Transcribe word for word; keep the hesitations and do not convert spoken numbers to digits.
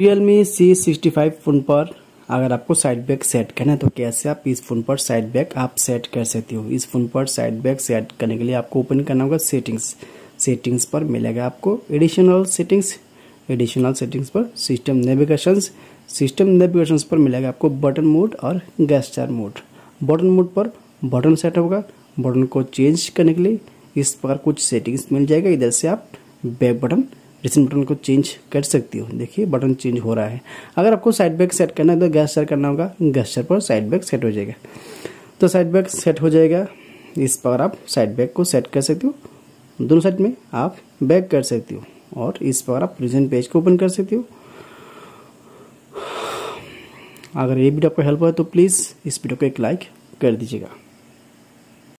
Realme C sixty five phone पर अगर आपको साइड बैक सेट करना है तो कैसे आप इस फ़ोन पर साइड बैक आप सेट कर सकते हो। इस फ़ोन पर साइड बैक सेट करने के लिए आपको ओपन करना होगा सेटिंग्स। सेटिंग्स पर मिलेगा आपको एडिशनल सेटिंग्स। एडिशनल सेटिंग्स पर सिस्टम नेविगेशंस। सिस्टम नेविगेशंस पर मिलेगा आपको बटन मोड और गेस्चर मोड। बटन मोड पर बटन सेट होगा। बटन को चेंज करने के लिए इस प्रकार कुछ सेटिंग्स मिल जाएगा। इधर से आप बैक बटन रिसेंट बटन को चेंज कर सकती हो। देखिए बटन चेंज हो रहा है। अगर आपको साइड बैक सेट करना है तो गेस्चर करना होगा। गेस्चर पर साइड बैक सेट हो जाएगा। तो साइड बैक सेट हो जाएगा। इस पर आप साइड बैक को सेट कर सकते हो। दोनों साइड में आप बैक कर सकते हो और इस पर आप रिसेंट पेज को ओपन कर सकते हो। अगर ये वीडियो आपको हेल्प हो तो प्लीज़ इस वीडियो को एक लाइक कर दीजिएगा।